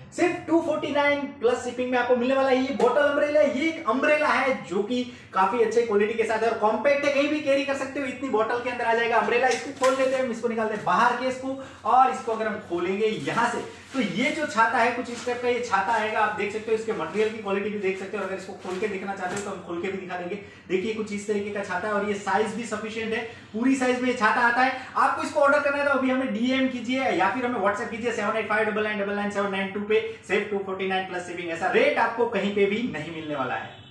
सिर्फ 249 plus shipping में आपको मिलने वाला है। ये बॉटल अम्ब्रेला, ये एक अम्ब्रेला है जो कि काफी अच्छे क्वालिटी के साथ है और कॉम्पैक्ट है, कहीं भी कैरी कर सकते हो, इतनी बॉटल के अंदर आ जाएगा अम्ब्रेला। इसको खोल लेते हैं हम, इसको निकालते हैं बाहर केस को, और इसको अगर हम खोलेंगे यहां से तो ये जो छाता है कुछ इस टाइप का ये छाता आएगा। आप देख सकते हो, इसके मटेरियल की क्वालिटी भी देख सकते हो। अगर इसको खोल के देखना चाहते हो तो हम खोल के भी दिखा देंगे। देखिए कुछ इस तरीके का छाता है और ये साइज भी सफिशिएंट है, पूरी साइज में ये छाता आता है। आपको इसको ऑर्डर करना है तो अभी हमें डीएम कीजिए या फिर हमें व्हाट्सएप कीजिए 7859999792 पे, सिर्फ 249 प्लस शिपिंग। ऐसा रेट आपको कहीं पे भी नहीं मिलने वाला है।